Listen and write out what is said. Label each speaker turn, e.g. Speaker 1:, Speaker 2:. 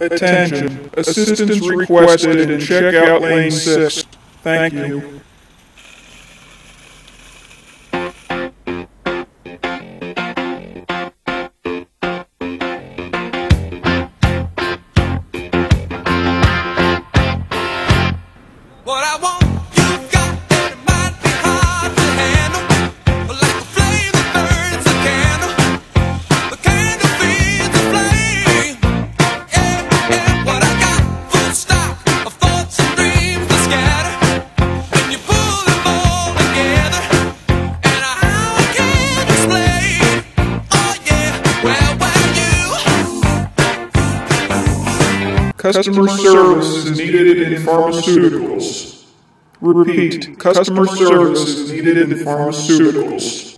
Speaker 1: Attention. Assistance requested in checkout lane 6. Thank you.
Speaker 2: What I want, you got, and it might be hard to handle, but like a flame that burns a candle, the candle feeds the flame. Yeah, yeah, what I got, full stock of thoughts and dreams that scatter, when you pull them all together, and how I can't explain. Oh yeah, well,
Speaker 1: Customer service is needed in pharmaceuticals. Repeat, customer service is needed in pharmaceuticals.